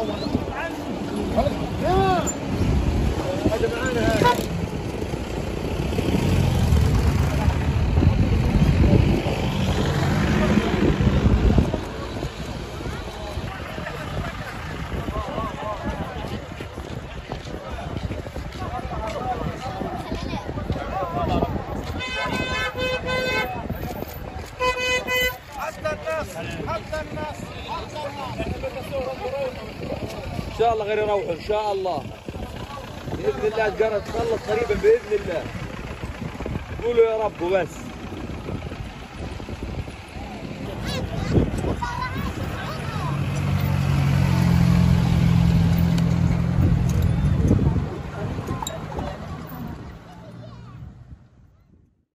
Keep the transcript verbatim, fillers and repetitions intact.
هذا معانا هذا. ان شاء الله غير يروحوا ان شاء الله باذن الله. القرى تخلص قريبا باذن الله. قولوا يا رب وبس.